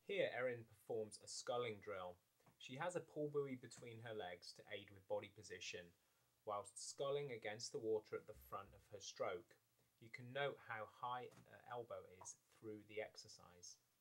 Here Erin performs a sculling drill. She has a pull buoy between her legs to aid with body position, whilst sculling against the water at the front of her stroke. You can note how high her elbow is through the exercise.